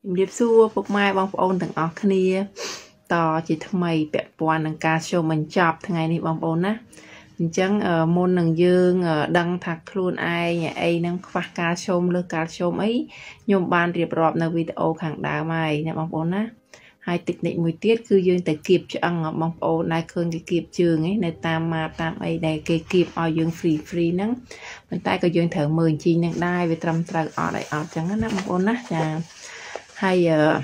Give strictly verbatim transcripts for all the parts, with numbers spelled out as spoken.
điệp xua bốc mai bong ôn từng ọc kiaต่อ chỉ thầm mày bẹp quan đằng ca show mình chọc thằng ngày này bong ôn á chẳng ở môn đằng dương ở đăng thạc luôn ai nhà ai năng phát ca show lơ ca show ấy nhôm ban riệp rọpនៅ video ខាងដើមហើយអ្នកបងប្អូនណាហើយតិចនិចមួយទៀតគឺយើងតែគៀបឆ្អឹងបងប្អូនដែលឃើញគេគៀបជើងấyនៅតាមម៉ាប់តាមអីដែលគេគៀបឲ្យយើង free free ហ្នឹងប៉ុន្តែក៏យើងត្រូវមើលជីនឹងដែរវាត្រឹមត្រូវអត់ឲ្យអត់ចឹងណាបងប្អូនណាចាហើយ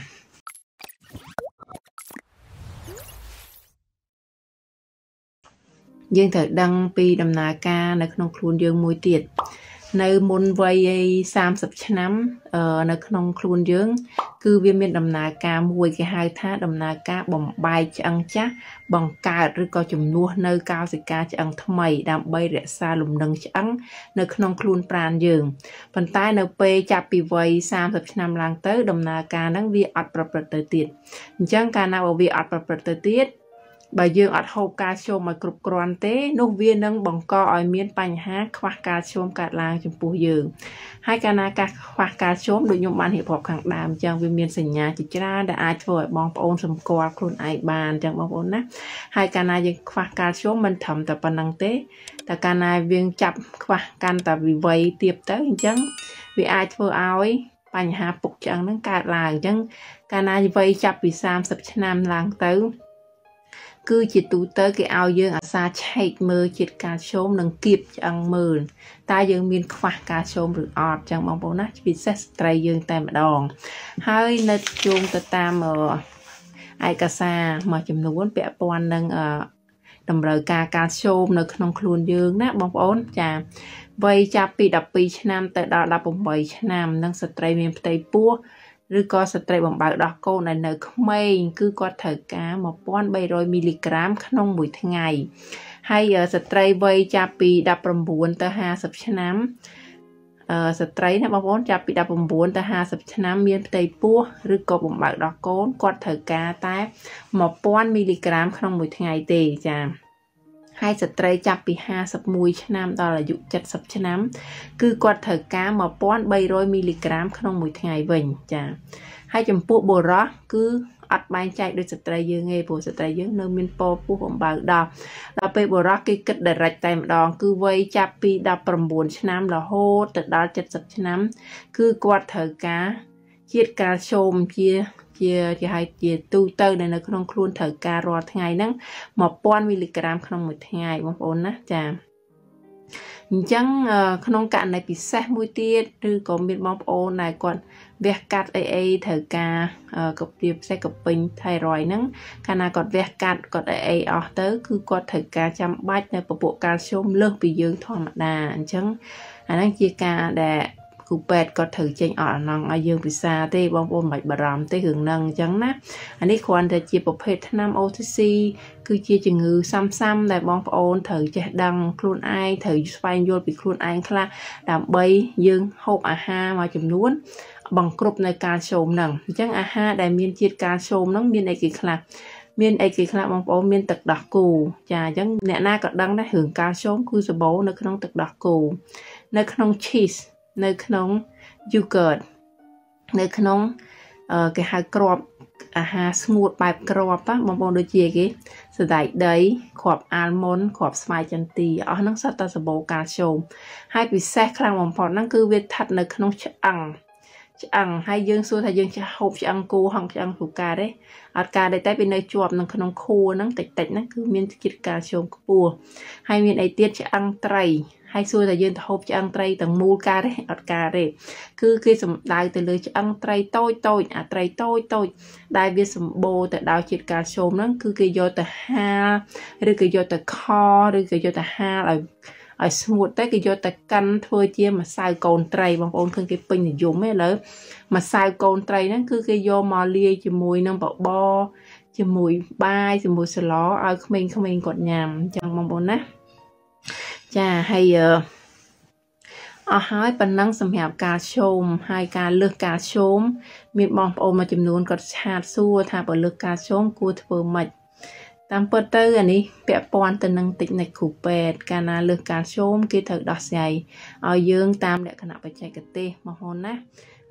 យើងត្រូវដឹងពីដំណើរការនៅក្នុងខ្លួនយើងមួយទៀតនៅមុនវ័យសាមសិបឆ្នាំនៅក្នុងខ្លួនយើងគឺវាមានដំណើរការមួយគេហៅថាដំណើរការបំបែកឆ្អឹងចាស់បង្កើតឬក៏ជំនួសនៅកោសិកាឆ្អឹងថ្មីដើម្បីរក្សាលំនឹងឆ្អឹងនៅក្នុងខ្លួនប្រាណយើងប៉ុន្តែនៅពេលចាប់ពីវ័យសាមសិបឆ្នាំឡើងទៅដំណើរការហ្នឹងវាអត់ប្រព្រឹត្តទៅទៀតអញ្ចឹងកាលណាបើវាអត់ប្រព្រឹត្តទៅទៀតបើយើងអត់ហូបកាល់ស្យូមឲ្យគ្រប់គ្រាន់ទេនោះវានឹងបង្កឲ្យមានបញ្ហាខ្វះកាល់ស្យូមកើតឡើងចំពោះយើងហើយកាលណាការខ្វះកាល់ស្យូមដូចខ្ញុំបានរៀបរាប់ខាងដើមអញ្ចឹងវាមានសញ្ញាជាច្រើនដែលអាចធ្វើឲ្យបងប្អូនសម្គាល់ខ្លួនឯងបានអញ្ចឹងបងប្អូនណាហើយកាលណាយើងខ្វះកាល់ស្យូមមិនត្រឹមតែប៉ុណ្្នឹងទេតែកាលណាយើងចាប់ខ្វះកាន់តែវិវ័យទៀបទៅអញ្ចឹងវាអាចធ្វើឲ្យបញ្ហាពុកឆ្អឹងហ្នឹងកើតឡើងអញ្ចឹងកាលណាវិវ័យចាប់ពីសាមសិបឆ្នាំឡើងទៅគឺជាទូទៅគេឲ្យយើងអាសាឆែកមើលជាតិកាល់ស្យូមនិងគៀបឆ្អឹងមើលតើយើងមានខ្វះកាល់ស្យូមឬអត់ចឹងបងប្អូនណាពិសេសស្ត្រីយើងតែម្ដងហើយនៅជុំទៅតាមឯកសារមួយចំនួនពាក់ព័ន្ធនឹងតម្រូវការកាល់ស្យូមនៅក្នុងខ្លួនយើងណាបងប្អូនចាវ័យចាប់ពីដប់ពីរឆ្នាំទៅដល់ដប់ប្រាំបីឆ្នាំនិងស្ត្រីមានផ្ទៃពោះឬក៏ស្ត្រីបំបៅដោះកូនដែលនៅក្មេងគឺគាត់ត្រូវការmột nghìn ba trămមីលីក្រាមក្នុងមួយថ្ងៃហើយស្ត្រីវ័យចាប់ពីដប់ប្រាំបួនទៅហាសិបឆ្នាំអឺស្ត្រីណាបងប្អូនចាប់ពីដប់ប្រាំបួនទៅហាសិបឆ្នាំមានផ្ទៃពោះឬក៏បំបៅដោះកូនគាត់ត្រូវការតែmột nghìnមីលីក្រាមក្នុងមួយថ្ងៃទេចាហើយស្ត្រីចាប់ពីហាសិបមួយឆ្នាំដល់អាយុเจ็ดสิบឆ្នាំគឺគាត់ត្រូវការmột nghìn ba trămមីលីក្រាមក្នុងមួយថ្ងៃវិញចាហើយចំពោះបុរសគឺអត់បែងចែកដូចស្ត្រីយើងទេព្រោះស្ត្រីយើងនៅមានពពោះបំបៅដោះដល់ពេលបុរសគេគិត direct តែម្ដងគឺវ័យចាប់ពីដប់ប្រាំបួនឆ្នាំរហូតទៅដល់เจ็ดสิบឆ្នាំគឺគាត់ត្រូវការជាតិកាល់ស្យូមជាជាគេហៅជាទូទៅនៅក្នុងខ្លួនត្រូវការរាល់ថ្ងៃហ្នឹងmột nghìnមីលីក្រាមក្នុងមួយថ្ងៃបងប្អូនណាចាអញ្ចឹងក្នុងករណីពិសេសមួយទៀតឬក៏មានបងប្អូនដែលគាត់វះកាត់អីអីត្រូវការកពីផ្សេងកពេញថៃរ៉យហ្នឹងកាលណាគាត់វះកាត់គាត់អីអីអស់ទៅគឺគាត់ត្រូវការចាំបាច់នៅពពួកកាល់ស្យូមលើសពីយើងធម្មតាអញ្ចឹងអាហ្នឹងជាការដែលគូពេទ្យគាត់ត្រូវចេញអត់អាណងឲ្យយើងពិសាទេបងប្អូនមិនបាច់បារម្ភទេរឿងហ្នឹងអញ្ចឹងណាអានេះគ្រាន់តែជាប្រភេទថ្នាំ អូ ទី ស៊ី គឺជាជំងឺសាំសាំដែលបងប្អូនត្រូវចេះដឹងខ្លួនឯងត្រូវស្វែងយល់ពីខ្លួនឯងខ្លះដើម្បីយើងហូបអាហារមួយចំនួនបង្គ្រប់នៅកាល់ស្យូមហ្នឹងអញ្ចឹងអាហារដែលមានជាតិកាល់ស្យូមហ្នឹងមានអីគេខ្លះមានអីគេខ្លះបងប្អូនមានទឹកដោះគោចាអញ្ចឹងអ្នកណាក៏ដឹងដែររឿងកាល់ស្យូមគឺសម្បូរនៅក្នុងទឹកដោះគោនៅក្នុង cheese នៅក្នុង yogurt នៅក្នុងគេហៅគ្រាប់អាហារស្ងួតបែបគ្រាប់បងប្អូនដូចជាគេសណ្តែកដីគ្រាប់អាលម៉ុនគ្រាប់ស្វាយចន្ទីអស់ហ្នឹងសុទ្ធតែសម្បូរកាល់ស្យូមហើយពិសេសខ្លាំងបំផុតហ្នឹងគឺវាស្ថិតនៅក្នុងឆ្អឹងឆ្អឹងហើយយើងសួរថាយើងហូបឆ្អឹងគោហង្សឆ្អឹងពូកាទេអត់ការទេតែវានៅជាប់នៅក្នុងខួរហ្នឹងតិចតិចហ្នឹងគឺមានជាតិកាល់ស្យូមខ្ពស់ហើយមានអីទៀតឆ្អឹងត្រីហើយសួរថាយើងទៅហូបឆ្អឹងត្រីទាំងមូលការទេអត់ការទេគឺគេសំដៅទៅលើឆ្អឹងត្រីតូចតូចអាត្រីតូចតូចដែលវាសម្បូរទៅដោយជាតិកាល់ស្យូមហ្នឹងគឺគេយកទៅហាលឬក៏យកទៅខឬក៏យកទៅហាលឲ្យឲ្យស្ងួតទៅគេយកទៅកិនធ្វើជាម្សៅកូនត្រីបងប្អូនឃើញគេពេញនិយមទេឥឡូវម្សៅកូនត្រីហ្នឹងគឺគេយកមកលាយជាមួយនឹងបបរជាមួយបាយជាមួយស្លឲ្យក្មេងៗគាត់ញ៉ាំអញ្ចឹងបងប្អូនណាចាហើយអស់ហើយប៉ុណ្ណឹងសម្រាប់កាល់ស្យូមហើយការលើសកាល់ស្យូមមានបងប្អូនមួយចំនួនគាត់ឆាតសួរថាបើលើសកាល់ស្យូមគួរធ្វើម៉េចតាមពិតទៅអានេះពាក់ព័ន្ធទៅនឹងតិចនិចគ្រូពេទ្យកាលណាលើសកាល់ស្យូមគេត្រូវដោះស្រាយឲ្យយើងតាមលក្ខណៈបច្ចេកទេសបងប្អូនណា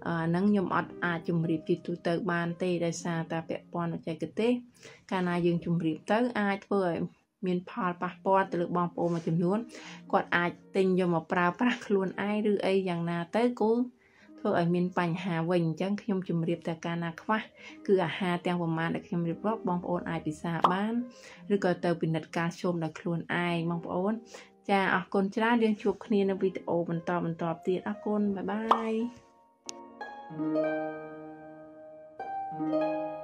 nâng nhom ọt à chùm riệp chỉ tụ tờ ban tê đại sa ta bẹ pon ở chạy cái tê cả na dương chùm riệp tới ai thôi miền Paul passport từ lực bom ô mà chùm nhún quạt ai tình cho một prao prao luôn ai đưa ai dạng na tới cố thôi ở miền Pành Hà Vinh chẳng nhom chùm riệp tại cả na khoa cứ à hà tiếng của man để nhom riệp bóc bom ôn ai bị xa bán rồi có tờ bình đặt ca chôm là luôn ai mong ôn cha ở con cha điên chuột kia nó video mình tỏ mình tỏ tiền ở con bye bye.